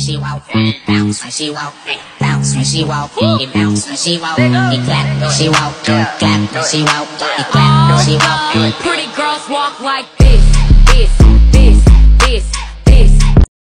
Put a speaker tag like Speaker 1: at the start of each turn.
Speaker 1: she walk, bounce when she walk, bounce when she walk, it bounce when she walk, it clap when she walk, clap when she walk, it clap when she walk.
Speaker 2: Pretty girls walk like this, this, this, this.